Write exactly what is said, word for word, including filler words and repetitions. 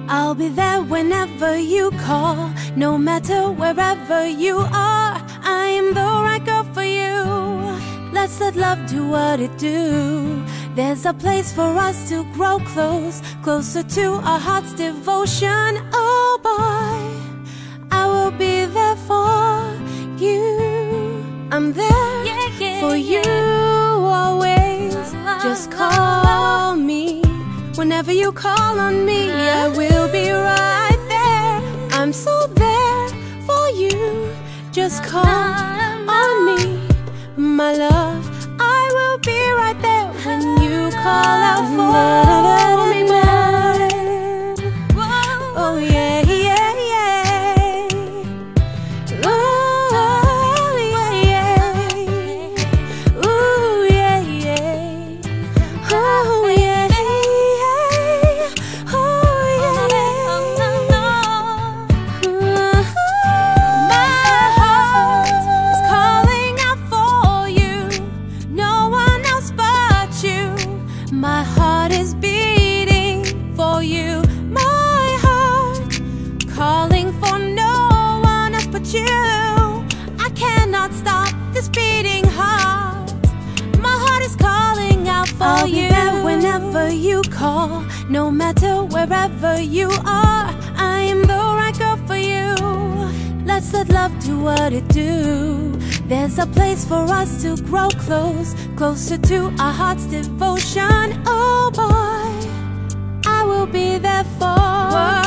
I'll be there whenever you call, no matter wherever you are. I am the right girl for you. Let's let love do what it do. There's a place for us to grow close, closer to our heart's devotion. Oh boy, I will be there for you. I'm there yeah, yeah, for you yeah. always. Just call me whenever you call on me. I will be right there. I'm so there for you. Just call on me, my love. I will be right there when you call out for me, babe. Oh yeah, yeah, yeah. Ooh, yeah, yeah. Ooh, yeah, yeah. Oh yeah, yeah. Oh yeah. My heart is calling out for you. No one else but you. My heart is beating for you. My heart calling for no one else but you. I cannot stop this beating heart. My heart is calling out for I'll you. I'll be there whenever you call, no matter wherever you are. I am the right girl for you. Let's let love do what it do. There's a place for us to grow close, closer to our heart's devotion. Oh boy, I will be there for